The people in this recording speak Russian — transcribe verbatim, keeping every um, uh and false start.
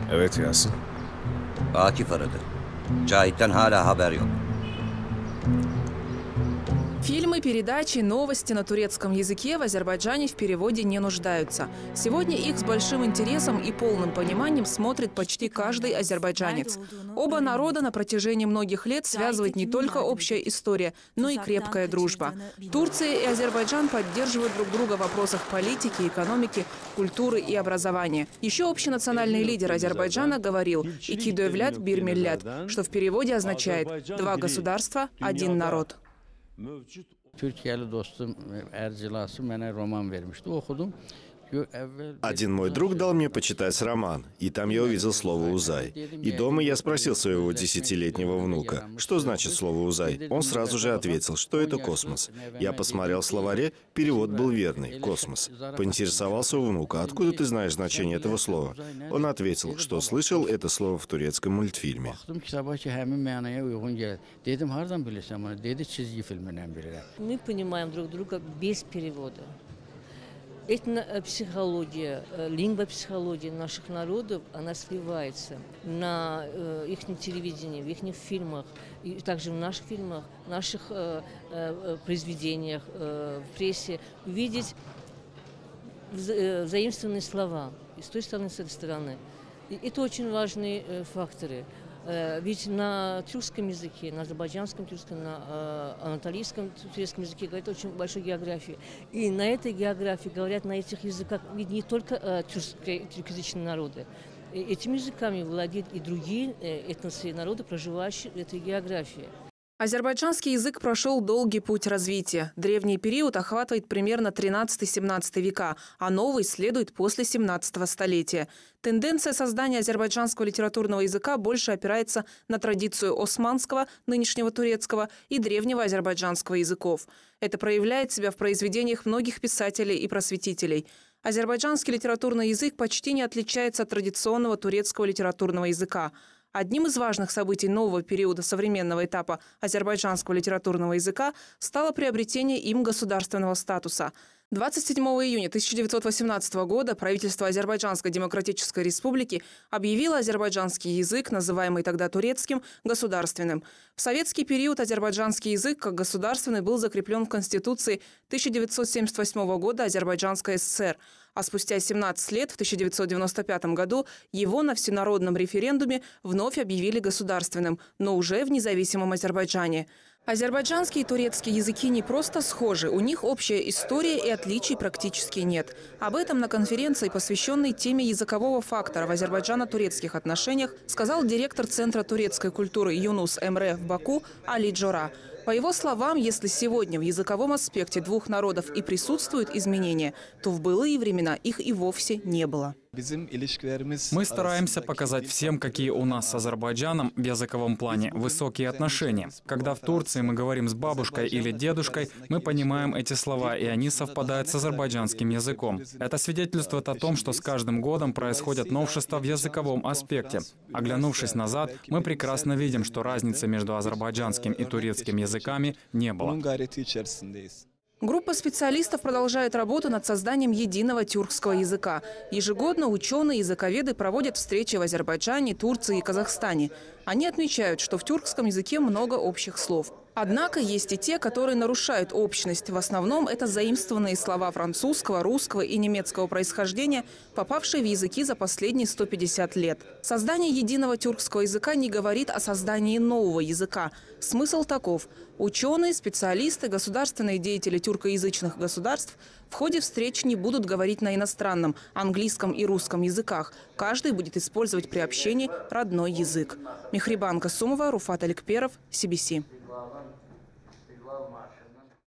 Evet Yasin. Akif aradı. Cahit'ten hala haber yok. Фильмы, передачи, новости на турецком языке в Азербайджане в переводе не нуждаются. Сегодня их с большим интересом и полным пониманием смотрит почти каждый азербайджанец. Оба народа на протяжении многих лет связывает не только общая история, но и крепкая дружба. Турция и Азербайджан поддерживают друг друга в вопросах политики, экономики, культуры и образования. Еще общенациональный лидер Азербайджана говорил «Ики devlet, bir millet», что в переводе означает «два государства, один народ». Türkiye'li dostum Ercilası bana roman vermişti. Okudum. Один мой друг дал мне почитать роман, и там я увидел слово «узай». И дома я спросил своего десятилетнего внука, что значит слово «узай». Он сразу же ответил, что это космос. Я посмотрел в словаре, перевод был верный – космос. Поинтересовался у внука, откуда ты знаешь значение этого слова? Он ответил, что слышал это слово в турецком мультфильме. Мы понимаем друг друга без перевода. Этнопсихология, лингвопсихология наших народов, она сливается на э, их телевидении, в их фильмах, и также в наших фильмах, в наших э, э, произведениях, э, в прессе. Увидеть вза э, заимствованные слова и с той стороны, и с этой стороны. И это очень важные э, факторы. Ведь на тюркском языке, на азербайджанском тюркском, на э, анатолийском турецком языке говорят очень большой географии. И на этой географии говорят на этих языках ведь не только э, тюркские, тюркоязычные народы. И этими языками владеют и другие э, этносы народы, проживающие в этой географии. Азербайджанский язык прошел долгий путь развития. Древний период охватывает примерно тринадцатый-семнадцатый века, а новый следует после семнадцатого столетия. Тенденция создания азербайджанского литературного языка больше опирается на традицию османского, нынешнего турецкого и древнего азербайджанского языков. Это проявляет себя в произведениях многих писателей и просветителей. Азербайджанский литературный язык почти не отличается от традиционного турецкого литературного языка. Одним из важных событий нового периода современного этапа азербайджанского литературного языка стало приобретение им государственного статуса. двадцать седьмого июня тысяча девятьсот восемнадцатого года правительство Азербайджанской Демократической Республики объявило азербайджанский язык, называемый тогда турецким, государственным. В советский период азербайджанский язык как государственный был закреплен в Конституции тысяча девятьсот семьдесят восьмого года Азербайджанской ССР, а спустя семнадцать лет, в тысяча девятьсот девяносто пятом году, его на всенародном референдуме вновь объявили государственным, но уже в независимом Азербайджане. Азербайджанский и турецкий языки не просто схожи, у них общая история и отличий практически нет. Об этом на конференции, посвященной теме языкового фактора в азербайджано-турецких отношениях, сказал директор Центра турецкой культуры Юнус Эмре в Баку Али Джора. По его словам, если сегодня в языковом аспекте двух народов и присутствуют изменения, то в былые времена их и вовсе не было. Мы стараемся показать всем, какие у нас с Азербайджаном в языковом плане высокие отношения. Когда в Турции мы говорим с бабушкой или дедушкой, мы понимаем эти слова, и они совпадают с азербайджанским языком. Это свидетельствует о том, что с каждым годом происходят новшества в языковом аспекте. Оглянувшись назад, мы прекрасно видим, что разницы между азербайджанским и турецким языками не было. Группа специалистов продолжает работу над созданием единого тюркского языка. Ежегодно ученые и языковеды проводят встречи в Азербайджане, Турции и Казахстане. Они отмечают, что в тюркском языке много общих слов. Однако есть и те, которые нарушают общность. В основном это заимствованные слова французского, русского и немецкого происхождения, попавшие в языки за последние сто пятьдесят лет. Создание единого тюркского языка не говорит о создании нового языка. Смысл таков. Ученые, специалисты, государственные деятели тюркоязычных государств в ходе встреч не будут говорить на иностранном, английском и русском языках. Каждый будет использовать при общении родной язык. Мехрибан Касумова, Руфат Аликперов, Си Би Си.